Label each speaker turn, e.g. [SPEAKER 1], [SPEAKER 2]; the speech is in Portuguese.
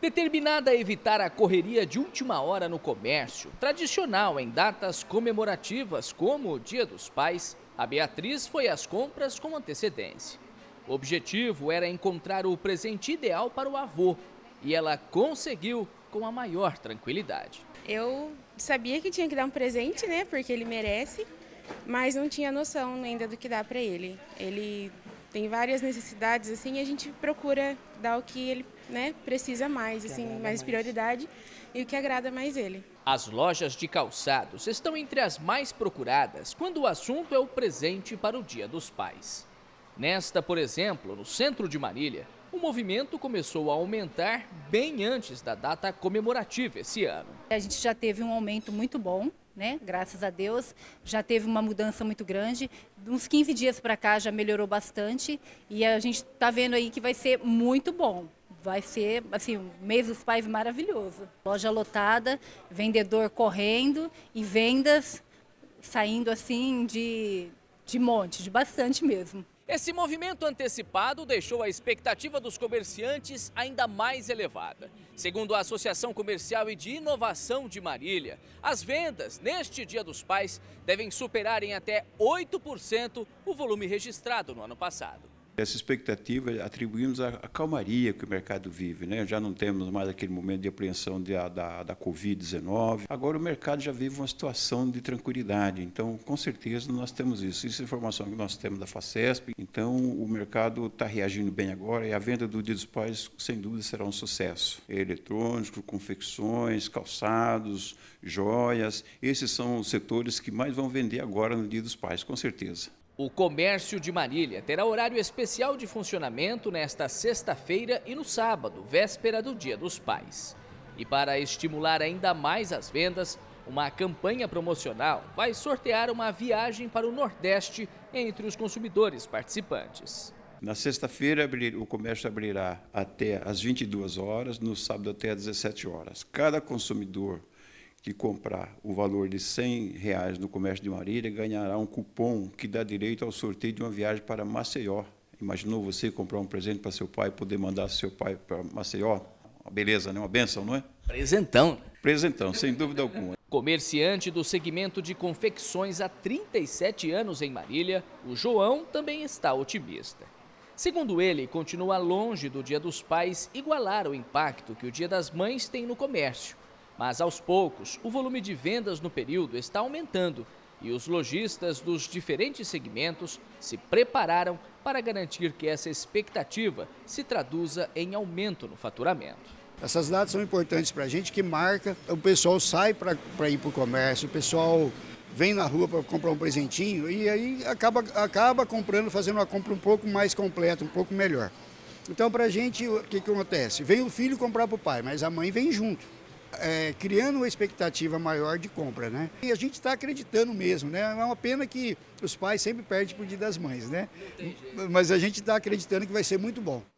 [SPEAKER 1] Determinada a evitar a correria de última hora no comércio, tradicional em datas comemorativas como o Dia dos Pais, a Beatriz foi às compras com antecedência. O objetivo era encontrar o presente ideal para o avô e ela conseguiu com a maior tranquilidade.
[SPEAKER 2] Eu sabia que tinha que dar um presente, né, porque ele merece, mas não tinha noção ainda do que dar para ele. Ele tem várias necessidades, assim, e a gente procura dar o que ele, né, precisa mais, assim, mais prioridade e o que agrada mais ele.
[SPEAKER 1] As lojas de calçados estão entre as mais procuradas quando o assunto é o presente para o Dia dos Pais. Nesta, por exemplo, no centro de Marília, o movimento começou a aumentar bem antes da data comemorativa esse ano.
[SPEAKER 3] A gente já teve um aumento muito bom, né? Graças a Deus, já teve uma mudança muito grande. Uns 15 dias para cá já melhorou bastante e a gente está vendo aí que vai ser muito bom. Vai ser, assim, um mês dos pais maravilhoso. Loja lotada, vendedor correndo e vendas saindo assim de monte, de bastante mesmo.
[SPEAKER 1] Esse movimento antecipado deixou a expectativa dos comerciantes ainda mais elevada. Segundo a Associação Comercial e de Inovação de Marília, as vendas neste Dia dos Pais devem superar em até 8% o volume registrado no ano passado.
[SPEAKER 4] Essa expectativa atribuímos à calmaria que o mercado vive, né? Já não temos mais aquele momento de apreensão da Covid-19. Agora o mercado já vive uma situação de tranquilidade, então com certeza nós temos isso. Isso é informação que nós temos da Facesp, então o mercado está reagindo bem agora e a venda do Dia dos Pais sem dúvida será um sucesso. Eletrônico, confecções, calçados, joias, esses são os setores que mais vão vender agora no Dia dos Pais, com certeza.
[SPEAKER 1] O comércio de Marília terá horário especial de funcionamento nesta sexta-feira e no sábado, véspera do Dia dos Pais. E para estimular ainda mais as vendas, uma campanha promocional vai sortear uma viagem para o Nordeste entre os consumidores participantes.
[SPEAKER 4] Na sexta-feira, o comércio abrirá até às 22 horas, no sábado até às 17 horas. Cada consumidor que comprar o valor de R$100 no comércio de Marília ganhará um cupom que dá direito ao sorteio de uma viagem para Maceió. Imaginou você comprar um presente para seu pai e poder mandar seu pai para Maceió? Uma beleza, né? Uma bênção, não é?
[SPEAKER 1] Presentão.
[SPEAKER 4] Presentão, sem dúvida alguma.
[SPEAKER 1] Comerciante do segmento de confecções há 37 anos em Marília, o João também está otimista. Segundo ele, continua longe do Dia dos Pais igualar o impacto que o Dia das Mães tem no comércio. Mas, aos poucos, o volume de vendas no período está aumentando e os lojistas dos diferentes segmentos se prepararam para garantir que essa expectativa se traduza em aumento no faturamento.
[SPEAKER 5] Essas datas são importantes para a gente, que marca, o pessoal sai para ir para o comércio, o pessoal vem na rua para comprar um presentinho e aí acaba comprando, fazendo uma compra um pouco mais completa, um pouco melhor. Então, para a gente, o que acontece? Vem o filho comprar para o pai, mas a mãe vem junto. Criando uma expectativa maior de compra, né? E a gente está acreditando mesmo, né? É uma pena que os pais sempre perdem para o Dia das Mães, né? Mas a gente está acreditando que vai ser muito bom.